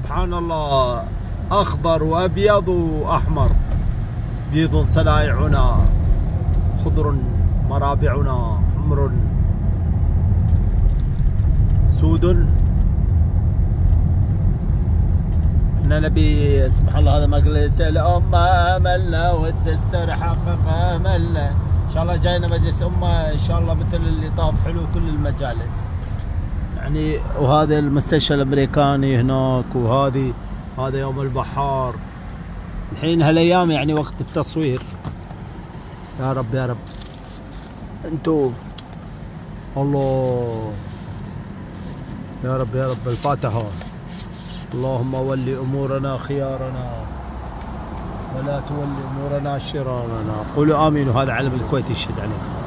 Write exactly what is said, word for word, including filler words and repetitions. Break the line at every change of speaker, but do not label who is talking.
سبحان الله، أخضر وأبيض وأحمر، بيض سلائعنا، خضر مرابعنا، حمر سود. احنا نبي سبحان الله هذا مجلس الأمة، أملنا والدستور حقق أملنا. إن شاء الله جاينا مجلس أمة إن شاء الله مثل اللي طاف حلو كل المجالس يعني. وهذا المستشفى الأمريكاني هناك، وهذه هذا يوم البحار الحين هالأيام يعني وقت التصوير. يا رب يا رب انتو الله، يا رب يا رب. الفاتحة. اللهم ولي أمورنا خيارنا ولا تولي أمورنا شرارنا. قولوا آمين. وهذا علم الكويت يشهد عليكم.